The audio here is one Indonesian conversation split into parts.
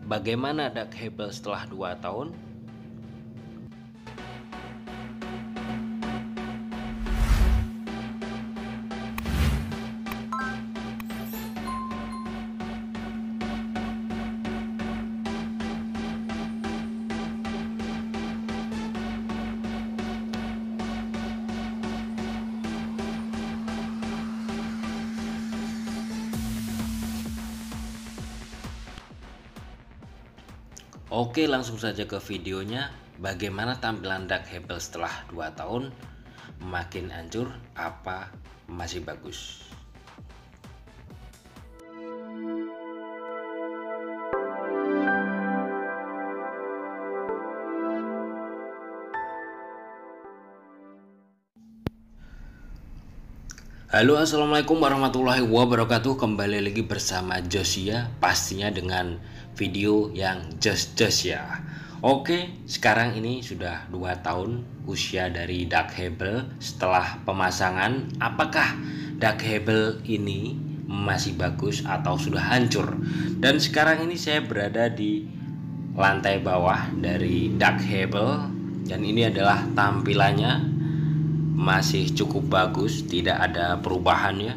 Bagaimana Doug Hebel setelah 2 tahun? Oke, langsung saja ke videonya. Bagaimana tampilan Doug Hebel setelah 2 tahun? Makin hancur apa masih bagus? Halo, assalamualaikum warahmatullahi wabarakatuh. Kembali lagi bersama Josia, pastinya dengan video yang jos ya. Oke, sekarang ini sudah 2 tahun usia dari Doug Hebel setelah pemasangan. Apakah Doug Hebel ini masih bagus atau sudah hancur? Dan sekarang ini saya berada di lantai bawah dari Doug Hebel, dan ini adalah tampilannya. Masih cukup bagus, tidak ada perubahannya.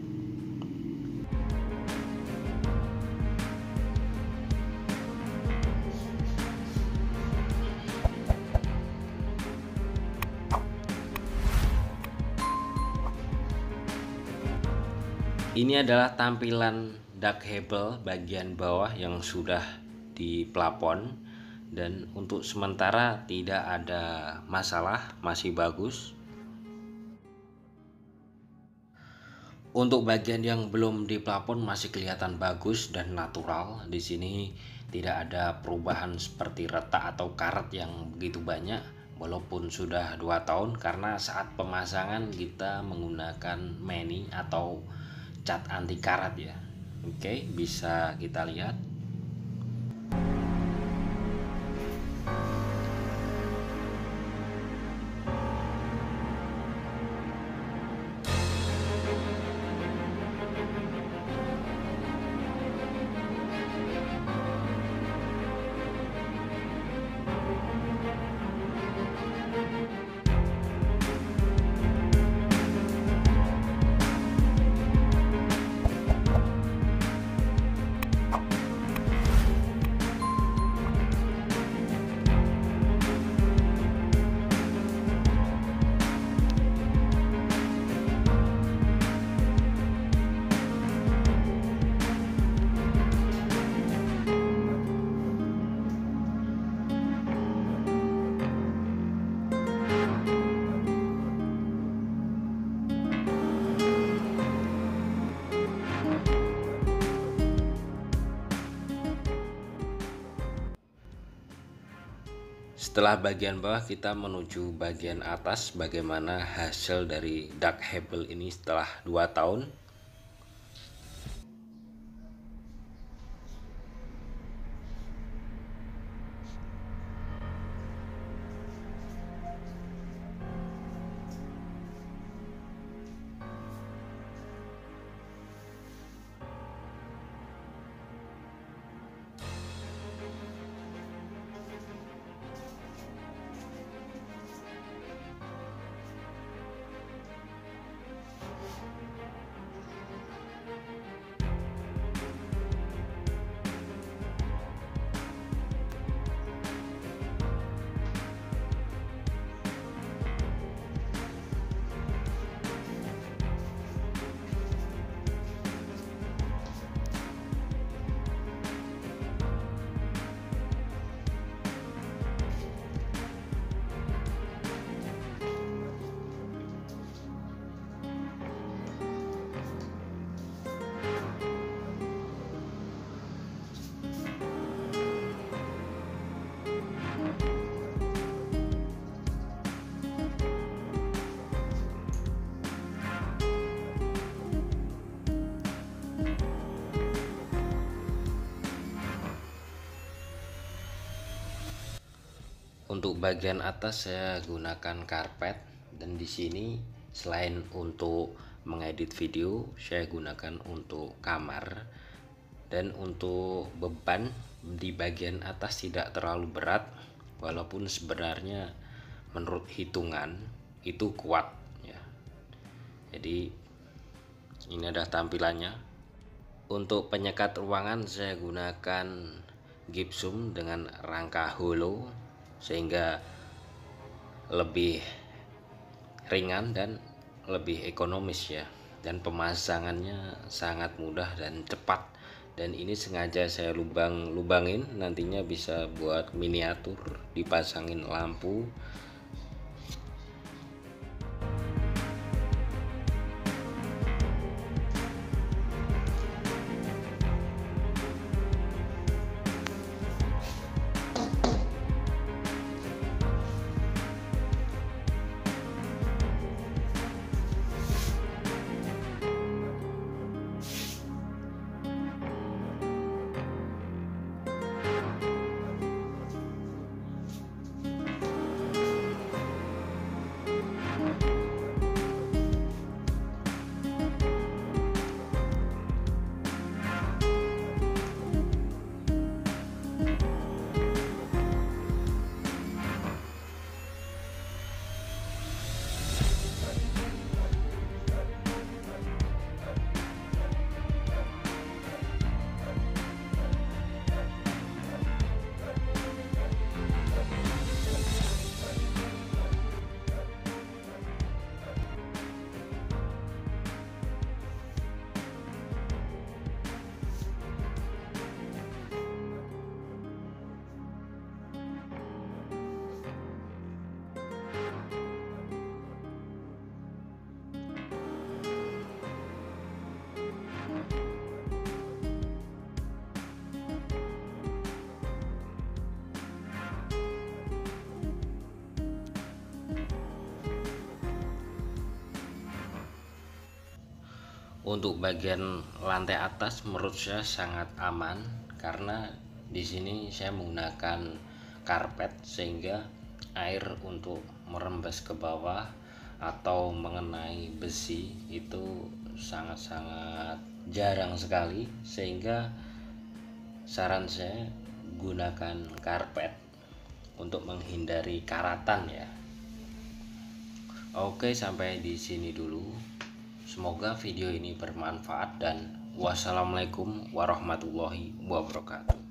Ini adalah tampilan Doug Hebel bagian bawah yang sudah di plafon, dan untuk sementara tidak ada masalah, masih bagus. Untuk bagian yang belum di plafon masih kelihatan bagus dan natural. Di sini tidak ada perubahan seperti retak atau karat yang begitu banyak walaupun sudah 2 tahun, karena saat pemasangan kita menggunakan mani atau cat anti karat ya. Oke, bisa kita lihat. Setelah bagian bawah, kita menuju bagian atas. Bagaimana hasil dari Doug Hebel ini setelah 2 tahun? Untuk bagian atas saya gunakan karpet, dan di sini selain untuk mengedit video, saya gunakan untuk kamar, dan untuk beban di bagian atas tidak terlalu berat, walaupun sebenarnya menurut hitungan itu kuat ya. Jadi ini adalah tampilannya. Untuk penyekat ruangan saya gunakan gypsum dengan rangka hollow sehingga lebih ringan dan lebih ekonomis ya, dan pemasangannya sangat mudah dan cepat. Dan ini sengaja saya lubangin, nantinya bisa buat miniatur, dipasangin lampu. Untuk bagian lantai atas menurut saya sangat aman karena di sini saya menggunakan karpet sehingga air untuk merembes ke bawah atau mengenai besi itu sangat-sangat jarang sekali, sehingga saran saya gunakan karpet untuk menghindari karatan ya. Oke, sampai di sini dulu. Semoga video ini bermanfaat dan wassalamualaikum warahmatullahi wabarakatuh.